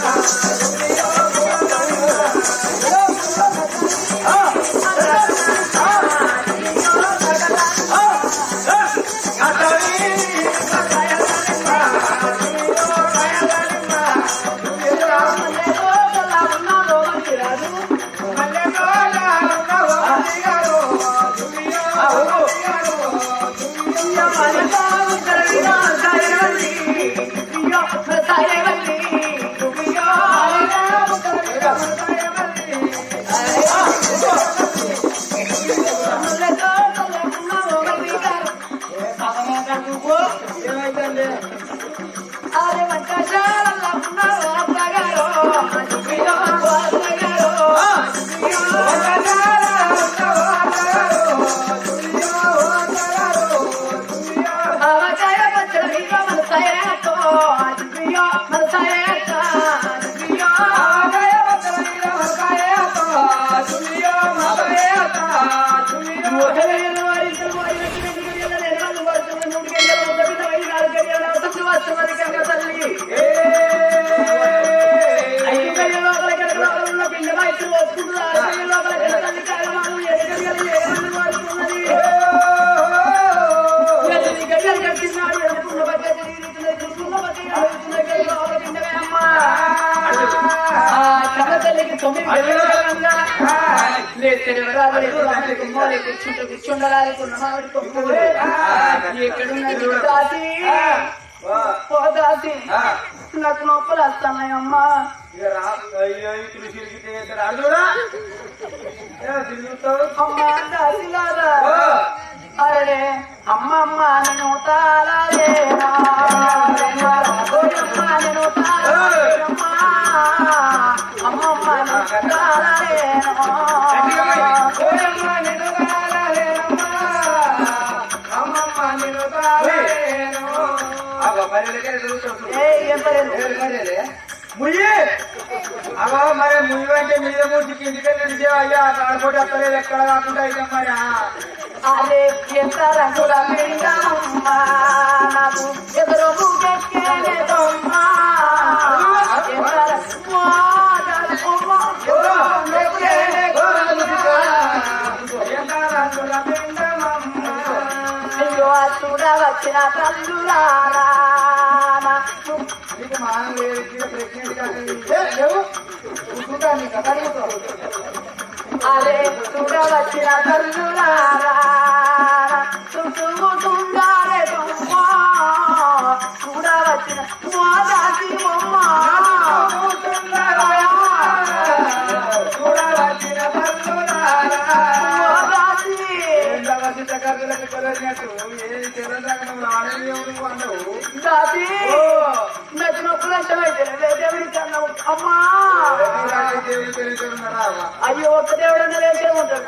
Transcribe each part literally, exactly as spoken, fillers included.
నాకు నొప్పులు వస్తున్నాయమ్మా. అమ్మా దాసిలారా అరే అమ్మ అమ్మ నేను తాళలేనా అమ్మ నేను తాళలేనమ్మా అమ్మమ్మ నేను తాళలేనా ముయ్యి అవా మరి ముయ్యి అంటే మీద మూసికి ఇంటికెళ్ళి అయ్యా ఆడుకోటి ఎక్కలేదు ఎక్కడ కాకుండా అయితే మరి అరే ఎంత రంగుల పిండమ్మా నాకు ఎదురు ముగ్గెక్కేదమ్మా అయ్యో చూడ వచ్చిన తల్లులారా నీకు మానం లేదు ప్రెగ్నెంట్ అరే చూడ వచ్చిన తల్లులారా చుట్టుకుండారే బొమ్మ చూడ వచ్చిన మోదాసి బొమ్మ నచ్చినప్పుడు ఇష్టమైతే దేవుడికి అమ్మా అయ్యో ఒక్క దేవుడన్నా వేసే ఉంటాడు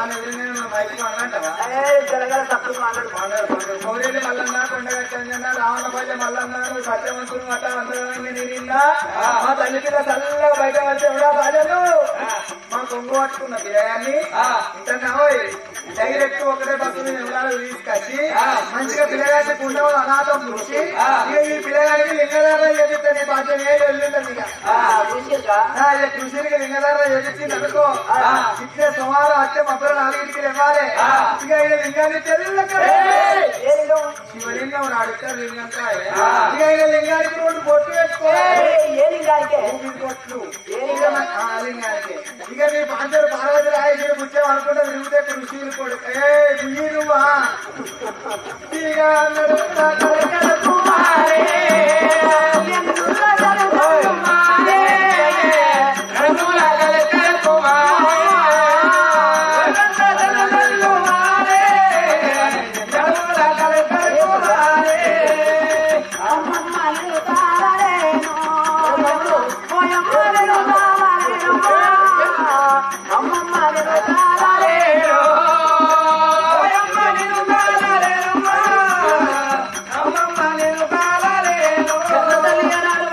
జరగల తప్పు మౌర్యులు మల్లన్న కొండగట్టంజన్న రావణ భజ మల్లన్న సత్యవంతులు మట నిన్న మా తల్లి పిల్ల చల్లగా బయట వచ్చే కూడా బాజలు మా కొంగు పట్టుకున్న పిల్లగాన్ని ఇంకా డైరెక్ట్ ఒకటే బస్సు మీద ఎవరాలు తీసుకొచ్చి మంచిగా పిల్లగాన్ని కుండ అనాథం చూసి ఇక ఈ పిల్లగానికి లింగధార చేపిస్తే నీ పద్దెనిమిది ఏళ్ళు వెళ్ళింటుంది ఇక కృషికి లింగధార చేపించింది అనుకో ఇట్లే సుమారు వచ్చే మొత్తం నాలుగింటికి ఇవ్వాలి ఇక ఈ లింగాన్ని తెల్లగా శివలింగం అడుగుతారు లింగంకాయ ఇక ఈ లింగానికి రెండు బొట్టు వేసుకోవాలి ఏ లింగానికే బొట్లు లింగానికి ఇక నీ పాంచరు పార్వతి రాయగిరి కూర్చో అనుకుంటే విరిగితే కృషిలు కొడుకు ఏ నువ్వా ఇక అన్నాడు కుమారే అమ్మమ్మ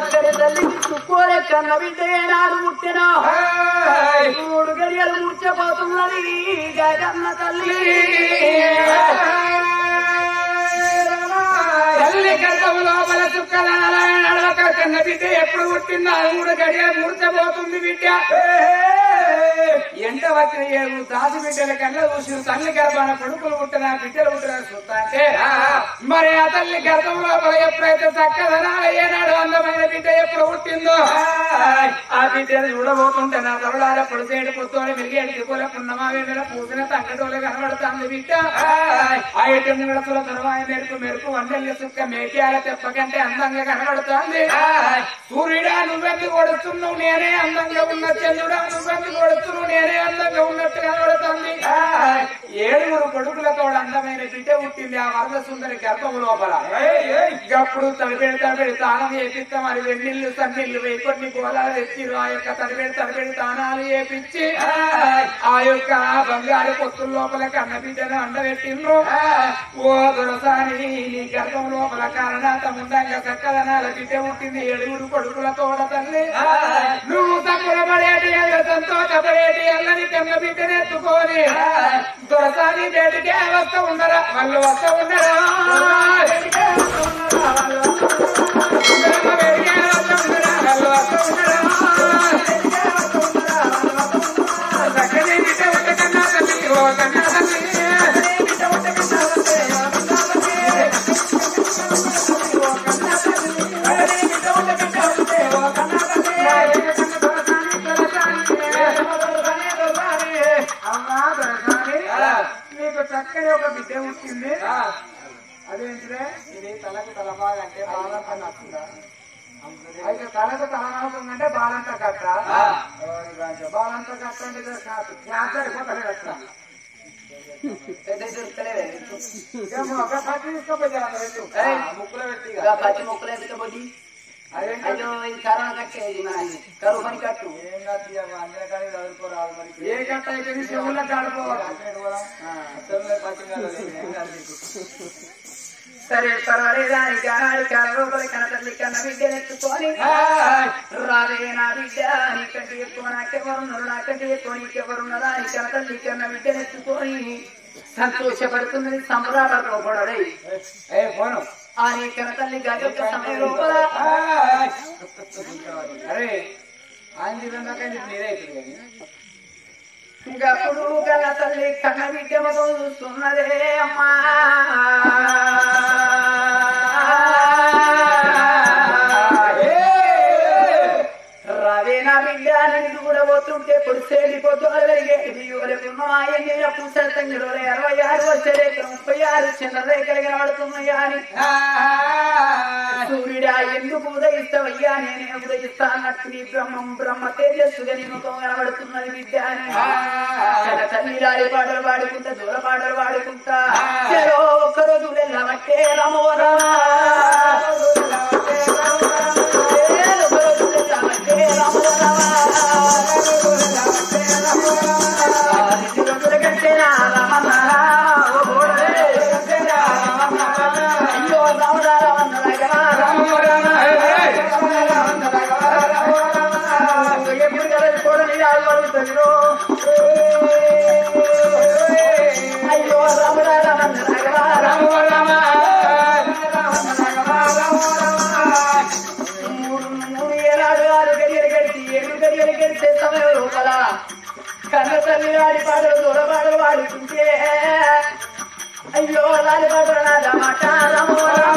చక్కని తల్లి చుక్కోలే కన్న బిడ్డ ఏనాడు పుట్టినా మూడు గడియలు ముడిచిపోతున్నది కన్న తల్లి తల్లి గర్భం లోపల చుక్కల నడవక కన్న బిడ్డ ఎప్పుడు పుట్టిందా మూడు గడియలు ముడిచబోతుంది బిడ్డ ఎండ వచ్చిన ఏడు దాసి బిడ్డల కళ్ళ చూసి తల్లి గర్భాన కొడుకులు పుట్టిన బిడ్డలు పుట్టిన చూస్తా అంటే మరి ఆ తల్లి గర్భం లోపల ఎప్పుడైతే చక్కదనాలు ఏనాడు అందమైన బిడ్డ ఎప్పుడు పుట్టిందో ఆ బిడ్డను చూడబోతుంటే నా తరుడాల పొడిసేడు పుత్తోని మిరిగేడు దిగుల పున్నమా వెన్నెల పూసిన తంగటోలు కనబడుతుంది బిడ్డ ఆ ఎటు నిడతుల తరువాయ మెరుపు మెరుపు వండల్లి సుక్క మేకేల తెప్పకంటే అందంగా కనబడుతుంది సూర్యుడా నువ్వెందుకు కొడుతున్నావు నేనే అందంగా ఉన్న చంద్రుడా నువ్వెందుకు కొడుతున్నావు నేనే అందంగా ఉన్నట్టు కనబడుతుంది ఏడుగురు కొడుకులతో అందమైన బిడ్డ పుట్టింది ఆ వరద సుందరి గర్భం లోపల అప్పుడు తడిపేడు తడిపేడు తానం చేపిస్తాం మరి వెన్నీళ్లు సన్నీళ్లు వేయి కొన్ని గోళాలు తెచ్చిరు ఆ యొక్క తడిపేడు తడిపేడు తానాలు చేపించి ఆ యొక్క బంగారు పొత్తుల లోపల కన్న బిడ్డను అండబెట్టిండ్రు ఓ దొరసాని నీ గర్భం లోపల కారణాత ఉండంగా చక్కదనాల బిడ్డ పుట్టింది ఏడుగురు కొడుకుల తోడ తల్లి నువ్వు తక్కువపడేటి సంతోషపడేటి అల్లని కన్న బిడ్డను ఎత్తుకొని దొరసాని బయటికే వస్త ఉండరా వాళ్ళు వస్త ఉండరా నీకు చక్కని ఒక బిడ్డ పుట్టింది అదేంటిదే ఇది తలకు తలబాగా అంటే బాలంత నచ్చిందా అయితే తలకు తలనవుతుందంటే బాలంత కట్ట బాలంత కట్ట అంటే అయిపోతాడు కట్ట ఒక పచ్చి తీసుకోపోయి ముక్కులో పెట్టి పచ్చి మొక్కలు ఎదుకపోతే అయ్యో ఇది కరోనా కట్టేది కరువు పని కట్టు ఏం కట్టి అందరి కానీ చదువుకోరాదు మరి ఏ కట్ట అయితే చెవుల్లో కాడిపోవాలి సరే పర్వాలేదానికి ఆడి కరోపలి కన తల్లి కన్న బిడ్డనెత్తుకొని రావే నా బిడ్డ నీకంటే ఎక్కువ నాకెవరున్నారు నాకంటే ఎక్కువ నీకెవరున్నదా నీ కన తల్లి కన్న బిడ్డనెత్తుకొని సంతోషపడుతున్నది సంబరాలతో కూడా ఏ ఫోను ఆ నీ కన తల్లి గారి యొక్క సమయం లోపల అరే ఆయన తిన్నాక నీదే అవుతుంది గప్పుడు గల తల్లి కన్న బిడ్డమతో చూస్తున్నదే అమ్మా రావే నా బిడ్డ నేను చూడబోతుంటే పొడిసేడిపోతూ పూసల తంగిలో అరవై ఆరు వచ్చేరేఖ ముప్పై ఆరు చంద్రరేఖలు కనబడుతున్నాయా అని సూర్యుడా ఎందుకు ఉదయిస్తావయ్యా నేనే ఉదయిస్తా అన్నట్టు నీ బ్రహ్మం బ్రహ్మ తేజస్సుగా నీ ముఖం కనబడుతున్నది బిడ్డ అని తల్లి రాడి పాటలు పాడుకుంటా దూర పాటలు పాడుకుంటా ఒక్కరోజు వెళ్ళవట్టే రమో రమా అయ్యో రామ రామ రామ మూడు మూడు ఏడాడు ఆరు గడియలు గడిచి ఏడు గడియలు గడిచే సమయం లోపల కన్న తల్లి వాడి పాటలు దూర పాటలు వాడుకుంటే అయ్యో లాలి పాటలు నాద మాట రామో రామ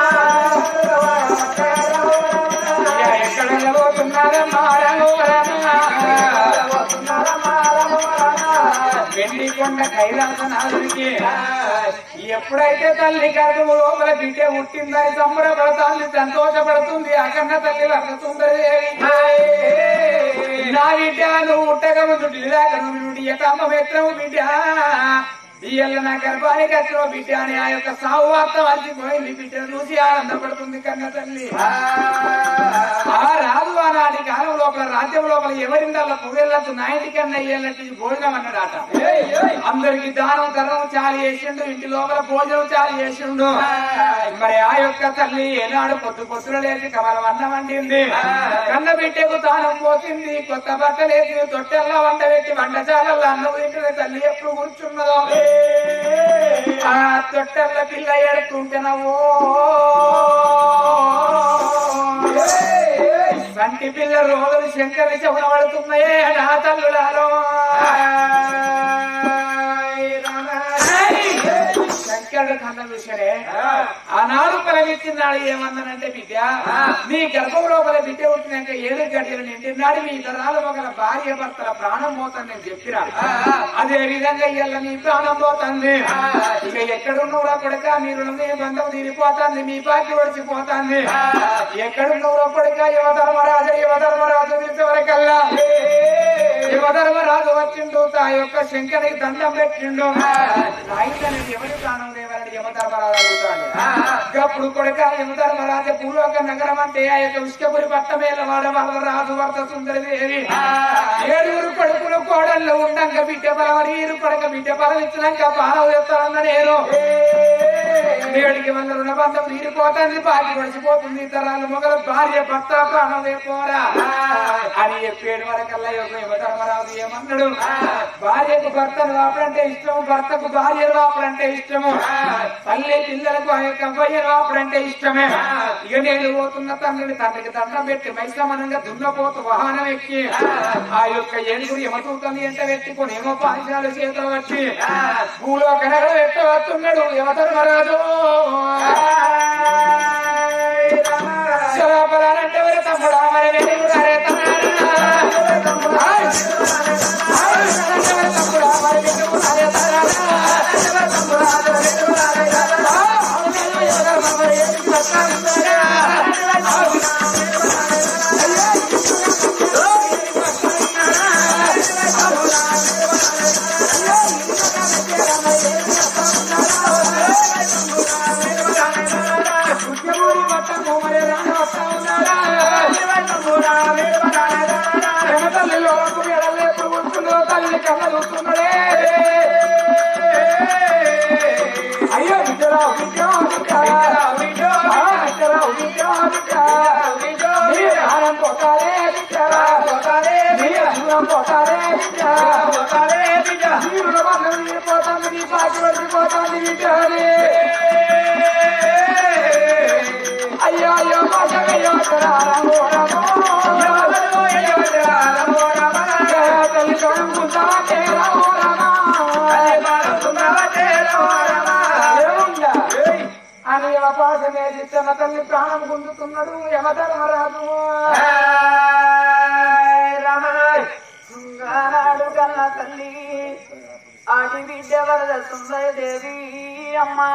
ఎక్కడ పోతున్నారమ్మా వెండి కొండ కైలాసనాథునికి ఎప్పుడైతే తల్లి గర్భము లోపల బిడ్డ పుట్టిందని సంబరపడుతుంది సంతోషపడుతుంది అకన్న తల్లి వర్షసుందరి నా బిడ్డ నువ్వు ఉట్టక ముందు ఢిల్లాక నువ్వు యథామేత్రము బిడ్డ ఇయ్యల్ల నా గర్భానికి వచ్చిన బిడ్డ అని ఆ యొక్క సావు వార్త వచ్చిపోయింది బిడ్డను చూసి ఆనందపడుతుంది కన్న తల్లి ఆ రాదు అని ఆనాటి కాలం లోపల రాజ్యం లోపల ఎవరిందల్లా పొగెళ్ళచ్చు నాయటికన్నా అయ్యేళ్ళట్టు భోజనం అన్నాడట. అందరికి దానం ధనం చాలి చేసిండు, ఇంటి లోపల భోజనం చాలి చేసిండు. మరి ఆ యొక్క తల్లి ఏనాడు పొద్దు పొద్దున లేచి కమలం అన్నం వండింది, కన్న బిడ్డకు దానం పోసింది, కొత్త బట్టలేసి తొట్టెల్లా వంట పెట్టి వంటశాలల్లో అన్నం తింటున్న తల్లి ఎప్పుడు కూర్చున్నదో ఆ తొట్టెల్ల పిల్ల ఎడుతుంటేనవో సంటి పిల్ల రోజులు శంకరి చెవున పడుతున్నాయే నా తల్లులారో. శంకరుడు కన్న చూసరే ఆనాడు పలవిచ్చినాడు ఏమన్నానంటే బిడ్డ నీ గర్భం లోపల బిడ్డ పుట్టినాక ఏడు గడియలు నిండినాడు మీ తరాలు ఒకల భార్య భర్తల ప్రాణం పోతుంది నేను చెప్పినా అదే విధంగా ఇవాళ నీ ప్రాణం పోతుంది. ఇక ఎక్కడున్నవరా కొడుక మీరు మీ బంధం తీరిపోతుంది, మీ బాకి ఒడిచిపోతుంది. ఎక్కడున్నవరా కొడుక యువధర్మరాజు యువధర్మరాజు తీసేవరకల్లా యువధర్మరాజు వచ్చిండు ఆ యొక్క శంకరికి దండం పెట్టిండు. ఆయన ఎవరి ప్రాణం లేవాలని యమధర్మరాజు అడుగుతాడు. అప్పుడు కొడుక యమధర్మరాజు భూలోక నగరం అంటే ఆ యొక్క విష్కపురి పట్టమేల వాడ వాళ్ళ రాజు వర్త సుందరి దేవి ఏడుగురు కొడుకులు కోడళ్ళు ఉండంగా బిడ్డ బలమని ఈరు కొడుక బిడ్డ బలం ఇచ్చినాక బాణం చెప్తానన్న నేను దేవుడికి వల్ల రుణబంధం తీరిపోతుంది, బాకి గడిచిపోతుంది, తరాలు మొగలు భార్య భర్త ప్రాణం లేకపోరా అని చెప్పేడు వరకల్లా యొక్క యమధర్మరాజు ఏమన్నాడు, భార్యకు భర్తను వాపడంటే ఇష్టము, భర్తకు భార్యను వాపడంటే ఇష్టము, తల్లి పిల్లలకు ఆ యొక్క అబ్బాయిని వాపడంటే ఇష్టమే. ఇక నేను పోతున్న తండ్రిని తండ్రికి దండం పెట్టి మైసమనంగా దున్నపోతు వాహనం ఎక్కి ఆ యొక్క ఏనుగురు యమతూతని ఎంట పెట్టుకుని ఏమో పాఠశాల చేతులు వచ్చి భూలోక నగరం ఎట్ట వస్తున్నాడు యమధర్మరాజు. శరాపరానంటే వరే తమ్ముడా మరి వెలుగుడు అరే తమ్ముడా తమ్ముడా మరి వెలుగుడు అరే తమ్ముడా తల్లి కన్న చూస్తున్నాడే అయ్యో విజరా విజయం పోతారే విజరా పోతారే పోతాంది నీ పాకి పడిపోతాంది విజయే అయ్యో అయ్యో అయ్యో అని యమపాసమేసి తన తల్లి ప్రాణం పొందుతున్నాడు యమధర్మరాజు. శృంగారాడు కన్న తల్లి ఆడి బిడ్డ వరద సుందరి దేవి అమ్మా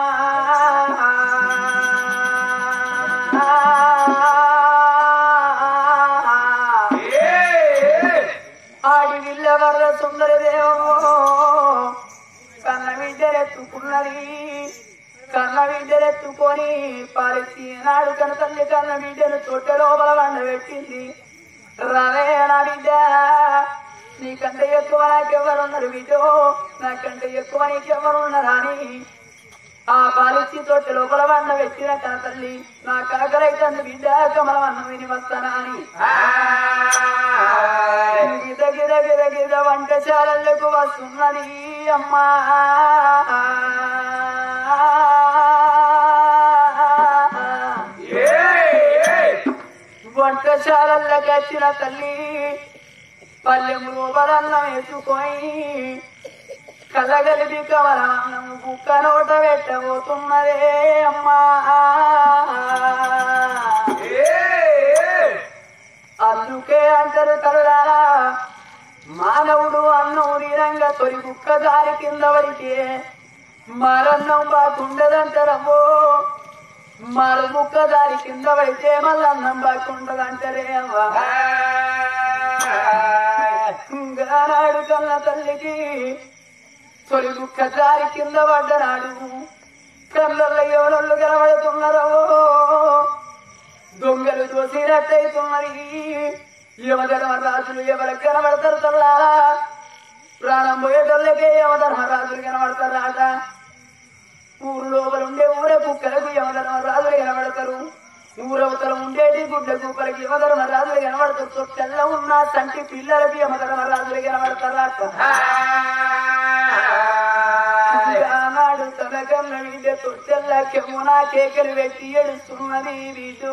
ఆడి బిడ్డ వరద సుందరి దేవో కన్న బిడ్డలెత్తుకున్నది, కన్న బిడ్డలెత్తుకొని పాలిచ్చి నాడు కన్న తల్లి కన్న బిడ్డను తొట్ట లోపల వండబెట్టింది. రవే నా బిడ్డ నీకంటే ఎక్కువ నాకెవరున్నారు బిడ్డో, నాకంటే ఎక్కువ నీకెవరున్నారా అని ఆ పాలిచ్చి తొట్టె లోపల వండ పెట్టిన కన్న తల్లి నా కాకరైతే బిడ్డ కమలం అన్నం విని వస్తానా అని గిద గిద గిద గిద వంటశాలలకు వస్తున్నది అమ్మా. వంటశాలకి వచ్చిన తల్లి పల్లెము లోపలన్నం వేసుకొని కళ్ళగలిపి కమలమన్నము కుక్క నోట పెట్టబోతున్నదే అమ్మా. అందుకే అంటారు తల్లారా మానవుడు అన్నం తీరంగా తొలి కుక్క దారి కింద పడితే మరన్నం బాగుండదంటారమ్మో, మరు కుక్క దారి కింద పడితే మళ్ళీ అన్నం బాగుండదంటారే అవ్వా. నాడు కన్న తల్లికి తొలి కుక్క దారి కింద పడ్డనాడు కళ్ళల్లో ఎవరొళ్ళు కనబడుతున్నారో, దొంగలు దోసినట్టయితున్నది. యమధర్మరాజులు ఎవరికి కనబడతారు తల్లారా? ప్రాణం పోయేటోళ్ళకే యమధర్మరాజులు కనబడతారాట. ఊరు లోపల ఉండే ఊరే కుక్కలకు యమధర్మరాజులు కనబడతారు. ఊరవతల ఉండేటి గుడ్డ కుక్కలకి యమధర్మరాజులు కనబడతారు. తొట్టెల్ల ఉన్న తంటి పిల్లలకి యమధర్మరాజులు కనబడతారాట. ఆనాడు తన కన్న బిడ్డ తొట్టెల్ల కెమునా కేకలు పెట్టి ఏడుస్తున్నది బిడ్డో.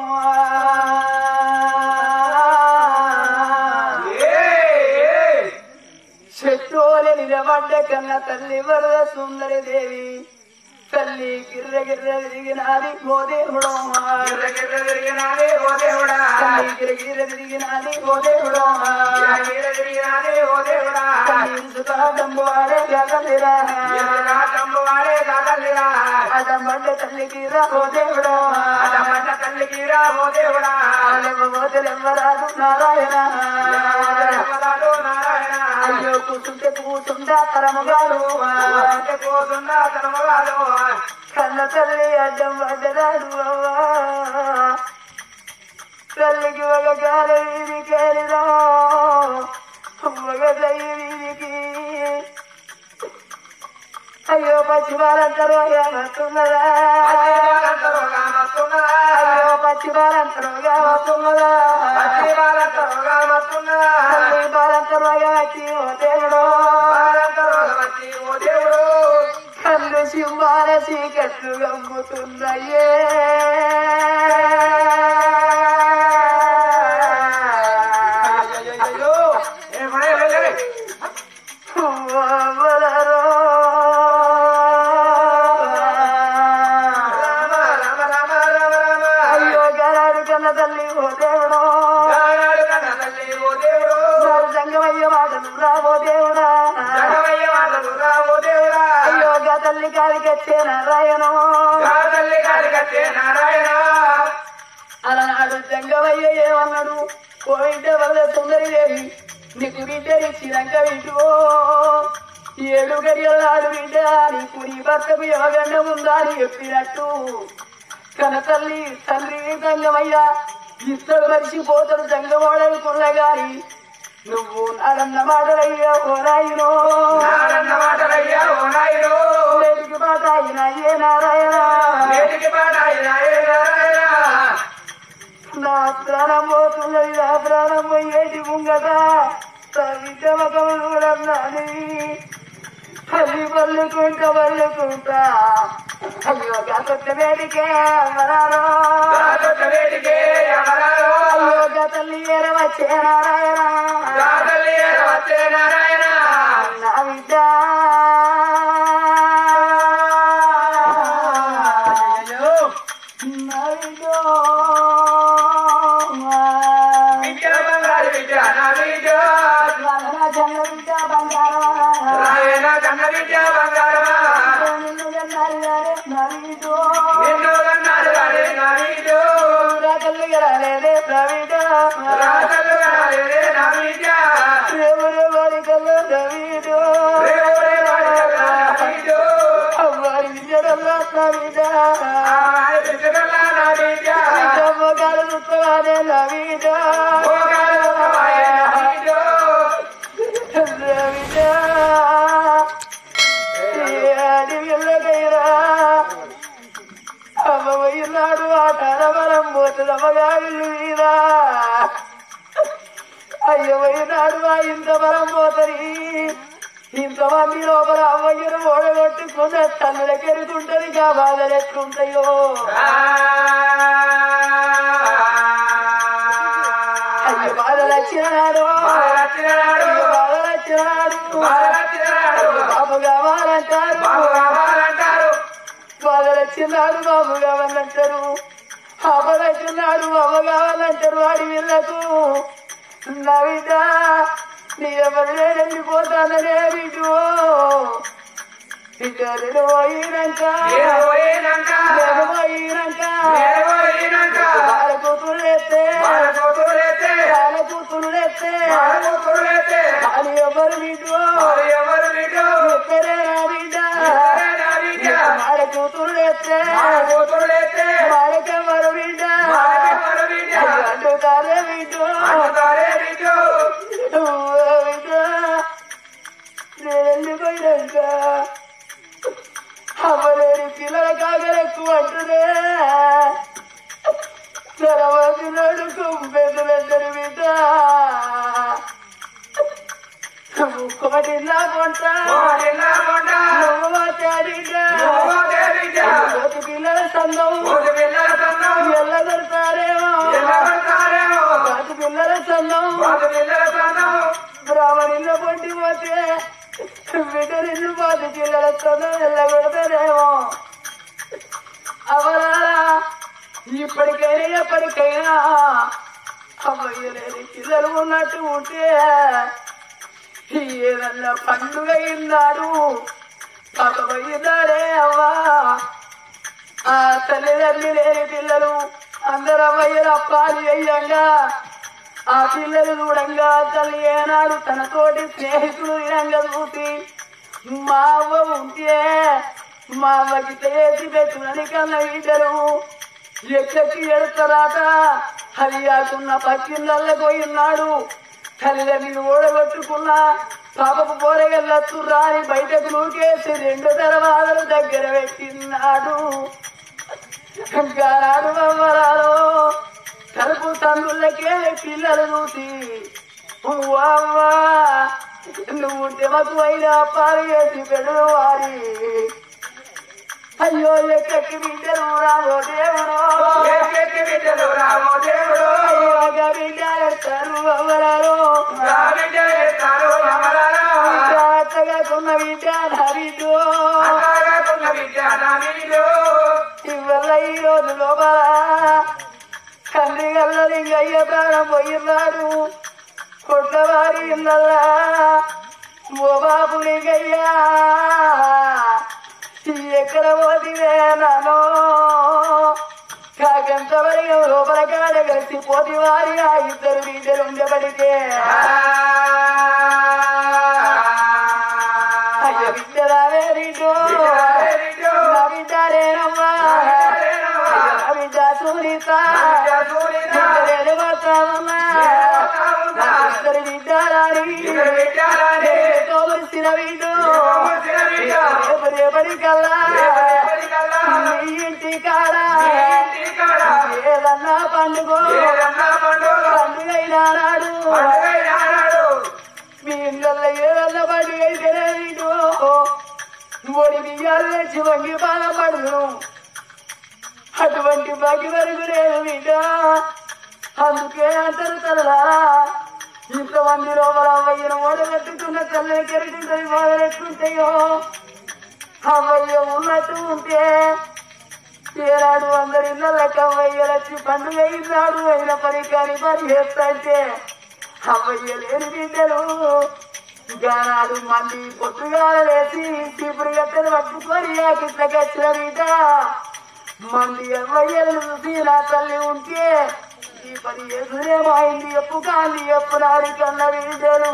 చెట్టోలే నిలబడ్డ కన్న తల్లి వరద సుందరి దేవి తల్లి గిర్ర గిర్ర తిరిగినాది ఓ దేవుడా. గిర్ర గిర్ర తిరిగినాది ఓ దేవుడా. తల్లి గిర్ర గిర్ర తిరిగినాది ఓ దేవుడా. గిర్ర తిరిగినాది ఓ దేవుడా. డంబు వాడే గదలిరా. డంబు వాడే గదలిరా. అడమండ తల్లికి రా ఓ దేవుడా. అడమండ తల్లికి రా ఓ దేవుడా. లెవ్వరాదు నారాయణ. లెవ్వరాదు నారాయణ. అయ్యో కూర్చుంటే కూర్చుంటా తరముగాడు. కూర్చుంటా తరముగాడు. కన్న తల్లి అడ్డం పడ్డరాడు అవ్వా. తల్లికి ఒక కాల వీధికి వెళ్ళిరా. ఒక దయ్యి వీధికి. అయ్యో పచ్చి బాలంతరో వస్తున్నదా. అయ్యో పచ్చి బాలంతరోగా వస్తున్నదా. పచ్చి బాలంతరోగా వస్తున్నదా. తల్లి బాలంతరోగా వచ్చి ఓ దేవుడు. బాలంతరోగా వచ్చి ఓ దేవుడు. కళ్ళు సింహాల చీకట్లు గమ్ముతున్నాయే. అయ్యో గారాడు కన్న తల్లి ఓ దేవుడు. సంగమయ్య మాటలు రావో దేవుడా. అయ్యో గా తల్లి కాలి కట్టే నారాయణ. అలనాడు జంగమయ్య ఏమన్నాడు? పోయింటే వల్ల సుందరి దేవి నీకు బిడ్డనిచ్చినాక వింటువో. ఏడు గడియలాడు బిడ్డ నీకు నీ భర్తకు యోగండం ఉందా అని చెప్పినట్టు కన తల్లి తండ్రి జంగమయ్య ఇస్తడు మరిచిపోతాడు జంగమోడనుకున్నా గాని నువ్వు నారన్న మాటలయ్యా ఓ నాయనో. నారన్న మాటలయ్యా ఓ నాయనో. నేటికి మాట అయినా ఏ నారాయణ. నేటికి మాట అయినా ఏ నారాయణ. నా ప్రాణం పోతున్నది. నా ప్రాణం పోయేటి ముంగట విద్యమకం చూడన్నాని. తల్లి పల్లుకుంటా పల్లుకుంటా. అయ్యో గత వేడికే అమరారో. వేడికే అమరారో. అయ్యో గతల్లి ఎరవచ్చే నారాయణ. గతల్లి ఎరవచ్చే నారాయణ. నా బిడ్డ నా బిడ్డ బిడ్డ బంగారు బిడ్డ నా బిడ్డ. జంగ బిడ్డ బంగారు. రాయన జంగ బిడ్డ బంగారు. నిన్ను కన్నారు నవీడు. నిన్ను కన్నారు నవీడు. రాతల్లి రాలేదే నవీడ. రాతల్లు రాలేదే నవీడ. రేవురే వారి కల్లు నవీడు. రేవురే వారి కల్లు నవీడు. అవ్వారి విజడల్లా నవీడ. అవ్వారి విజడల్లా నవీడ. మొగాలు ముత్తవాడే నవీడ. మొగాలు ముత్తవాడే నవీడ. నవీడ అమ్మయ్యనాడు ఆ తరవరం పోతుంది అమ్మగారిల్లు మీద. అయ్యమయ్యనాడు ఆ ఇంత వరం పోతుంది. ఇంతమంది లోపల అమ్మయ్యను ఓడగొట్టుకున్న తల్లులకి ఎరుగుంటది. గా బాధలు ఎట్లుంటాయో. అయ్యో బాధలు వచ్చినాడు. బాధలు వచ్చినాడు. బాబు కావాలంటారు. బాధలు వచ్చినాడు. బాబు కావాలంటారు. అమ్మలు వచ్చినాడు. బాబు కావాలంటారు. వాడి వీళ్ళకు నా బిడ్డ నీ ఎవరు వెళ్ళిపోతాననే బిడ్డు. ఇద్దరు పోయినాక పోయినాక వాళ్ళ కూతురు లేస్తే వాళ్ళ కూతురు లేస్తే వాళ్ళు ఎవరు బిడ్డు. ఎవరు బిడ్డు బిడ్డ. వాళ్ళ కూతురు లేస్తే వాళ్ళకెవరు బిడ్డ. అంటుతారే బిడ్డు. ఎక్కువ అంటునే తెలవది నడుకు పెద్ద పెద్దరి బిడ్డ కోటిలా కొంట కోటి పిల్లల సందం ఎల్లగొడతారేమో కోటి పిల్లల సందం బ్రాహ్మణిలో పొంటి పోతే బిడ్డరిల్లు కోటి పిల్లల సందం ఎల్లగొడతారేమో అవరా ఇప్పటికైనా ఎప్పటికైనా అమ్మాయి లేని పిల్లలు ఉన్నట్టు ఉంటే ఏదన్నా పండుగ ఇన్నాడు పాపయ్యిందారే అవ్వా ఆ తల్లిదండ్రి లేని పిల్లలు అందరు అవ్వయ్యలు అప్పాలి అయ్యంగా ఆ పిల్లలు చూడంగా తల్లి ఏనాడు తనతోటి స్నేహితులు వినంగా చూసి మా అవ్వ ఉంటే మా అవ్వకి చేసి పెట్టునని కన్నా ఇద్దరు ఎక్కడికి ఎడతారాట అది కాకున్న పక్కిళ్ళల్లో పోయినాడు తల్లిదండ్రులు ఓడగొట్టుకున్నా పాపకు పోరగల్లొచ్చు రాని బయటకు నూకేసి రెండు తర్వాతలు దగ్గర పెట్టినాడు గానాడు అవ్వరాలో తలుపు తండ్రులకే పిల్లలు చూసి అవ్వా నువ్వు తెమకు అయినా పాలు వేసి పెడు వారి అయ్యో ఎక్కడికి బిడ్డలు రావో దేవుడు ఎక్కడికి బిడ్డలు రావో దేవుడు అయ్యోగా బిడ్డలు అవ్వరాలో బిడ్డలు అవ్వరాలో అత్తగా కొన్న బిడ్డ నవీడు అత్తగా కొన్న బిడ్డ నవీడు ఇవల్ల ఈ రోజు లోపల తండ్రి గల్ల లింగయ్య ప్రాణం పోయినాడు కొట్టవారి ఇళ్ళల్లా ఓ బాబు లింగయ్యా ఎక్కడ పోతివే నానో కాకంత వరకు లోపల కాడ కలిసి పోతి వారి ఆ ఇద్దరు బిడ్డలు ఉండబడితే అయ్యో బిడ్డరావే బిడ్డో నా బిడ్డారేనమ్మా నా బిడ్డ సునీత పోతామన్నా ఇద్దరు బిడ్డారాని తోలిసిన బిడ్డో రేపటి కల్లా నీ ఇంటి కాడ ఏదన్నా పండుగ పండుగ అయినా నాడు మీ ఇళ్ళల్లో ఏదన్నా పండుగ అయితేనే వీడు ఒడి బియ్యాలు తెచ్చి వంగి బాగా పడును అటువంటి బగి వరకు లేదు బిడ్డ అందుకే అంటారు తల్లా ఇంతమంది లోపల అవ్వయ్యన ఓడగట్టుకున్న తల్లి కెరటిందని బాధలెట్టుంటాయో అవ్వయ్య ఉన్నట్టు ఉంటే ఏనాడు అందరి ఇళ్ళకి అవ్వయ్యలచ్చి పండుగ అయినాడు అయిన పని కాని పని చేస్తాంటే అవ్వయ్య లేని బిడ్డలు గానాడు మంది పొట్టుగా వేసి చీపురు గట్టలు పట్టుకొని ఆ కిట్లకి వచ్చిన బిడ్డ మంది అవ్వయ్యలు చూసి నా తల్లి ఉంటే ఈ పని ఎదురేమైంది ఎప్పు కాంది ఎప్పు నాడి కన్న బిడ్డలు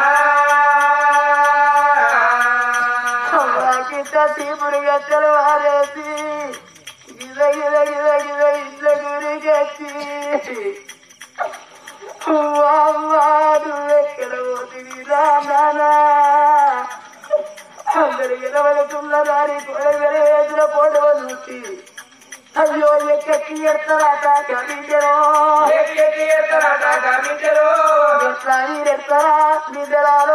కిట్ట చీపురు గట్టలు వారేసి గిద గిద గిద గిద ఇళ్ళ గురికొచ్చి నువ్వెక్కడ పోతుంది నానా అందరి ఎలవలకున్న దాని కొడగల ఎదుర పోటవ చూసి అయ్యో ఎక్కడికి ఎడతారట గమించరు ఎక్కడికి ఎడతారట గమించరు ఎట్లా మీరెడతారా బిడ్డలాలో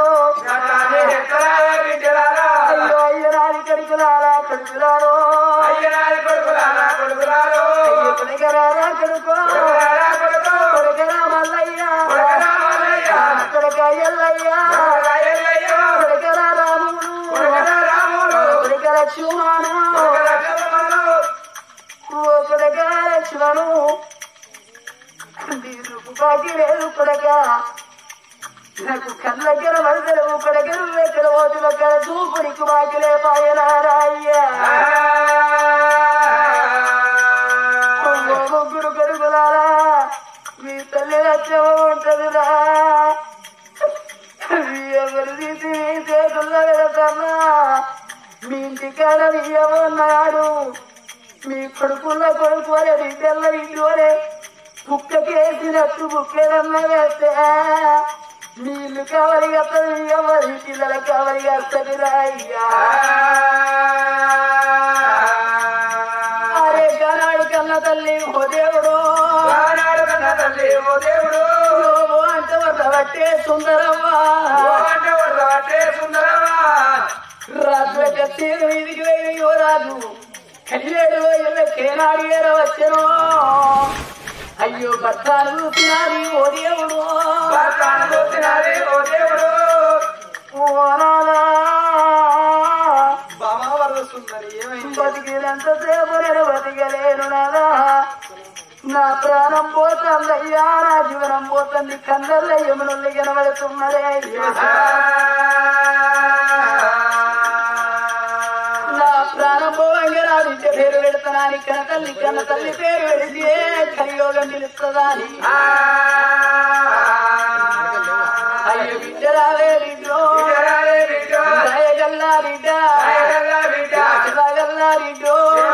అయ్యో అయ్యరాని కడుకులారా కడుకులారో అయ్యరాని కొడుకులారా కొడుకులారో అయ్యో కొడుకరారా కొడుకో కొడుకరా మల్లయ్య కొడుక ఎల్లయ్య కొడుకరా రాముడు కొడుక లక్ష్మణు కొడుక లక్ష్మణు నీకు బాకీ లేదు కొడుక నాకు కళ్ళగ్గర వరదలు కొడగరు ఎక్కడ ఓటుల కడ చూపు నీకు బాకిలే పాయనారాయ్యా ముగ్గురు కొడుకులారా మీ తల్లి లక్ష్యం ఉంటదిరా మీ ఎవరు తీసి మీ చేతుల్లో వెళతారా మీ ఇంటికాడ నీయమన్నాడు మీ కొడుకుల కొడుకోలే బిడ్డల్ల బిడ్డోలే కుక్కకేసినట్టు బుక్కేదన్నా వేస్తే నీళ్ళు కావాలి కత్తది ఎవరి పిల్లలు కావాలి కత్తది రాయ్యా సుందరవ్వ రాజుల కత్తేరు వీధికి వెళ్ళియో రాజు కలిలేడు ఎల్ల కేనాడి ఏర వచ్చెను అయ్యో భర్తాను చూసినాది ఓ దేవుడు బతికినంతసేపు నేను బతికలేను నాదా నా ప్రాణం పోతుందయ్యా నా జీవనం పోతుంది కన్నల్ల యమునుల్ని కనబడుతున్నదే నా ప్రాణం పోవంగా నా బిడ్డ పేరు పెడతాని కన్న తల్లి కన్న తల్లి పేరు పెడితే కలియోగం నిలుస్తుందా అని అయ్యో బిడ్డ రావే బిడ్డో దయగల్లా బిడ్డ దయగల్లా బిడ్డో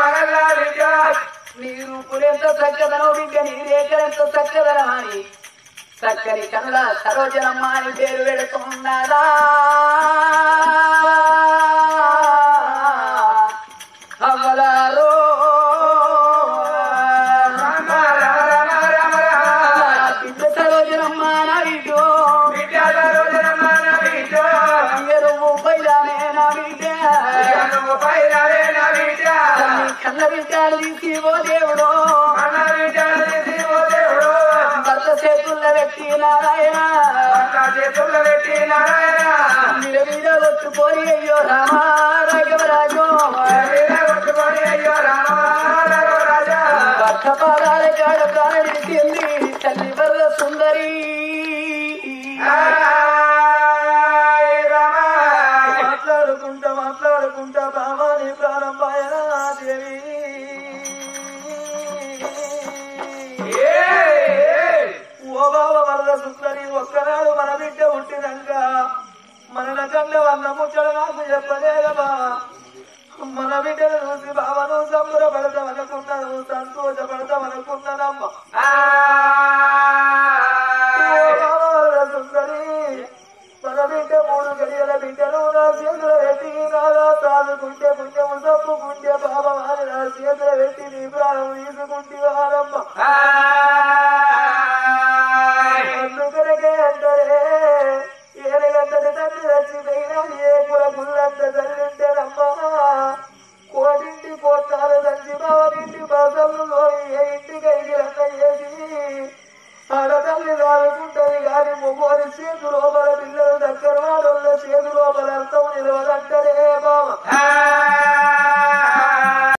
నీ రూపులెంత చక్కదనం బిడ్డ నీ రేఖలెంత చక్కదనం అని చక్కని కనుల సరోజనమ్మ అని పేరు పెడుతున్నదా అవ్వలారో బిడ్డ సరోజనమ్మ నా బిడ్డో నువ్వు పైలానే నా బిడ్డ కన్న బిడ్డలు తీసి ఓ దేవుడు భర్త చేతుల్లో పెట్టి నారాయణ మీద మీద కొట్టుకొని అయ్యో రామా రాఘవరాజు భర్త పాదాల కాడ ప్రాణించింది తల్లి వల్ల సుందరి మాట్లాడుకుంటా మాట్లాడుకుంటా బాబాని ప్రాణం దేవి ఓ బాబా వరద సుందరి ఒక్కనాడు మన బిడ్డ పుట్టినాక మన నగంలో అన్న ముచ్చట నాకు చెప్పలేదమ్మా మన బిడ్డను చూసి బాబను సంబరపడతామనుకున్నాను సంతోషపడతామనుకున్నానమ్మా సుందరి మన బిడ్డ మూడు గడియల బిడ్డను నా చేతులు పెట్టి నాలా సాదుకుంటే పుణ్యము తప్పుకుంటే బాబా వారి నా చేతులు పెట్టి నీ ప్రాణం తీసుకుంటే వారమ్మ అందుకనకే అంటారే ఏడగంటది తల్లి రచ్చిపోయినా ఏ కుల గుళ్ళంత తల్లింటేనమ్మా కోటింటి కోటాలు తండ్రి బావనింటి బాసల్లో ఏ ఇంటికి ఐదు రంగ చేసి ఆడతల్లి దాడుకుంటది గాని మొగోని చేతు లోపల పిల్లలు దగ్గర వాళ్ళ చేతు లోపల అర్థం నిలవదంటరే బావ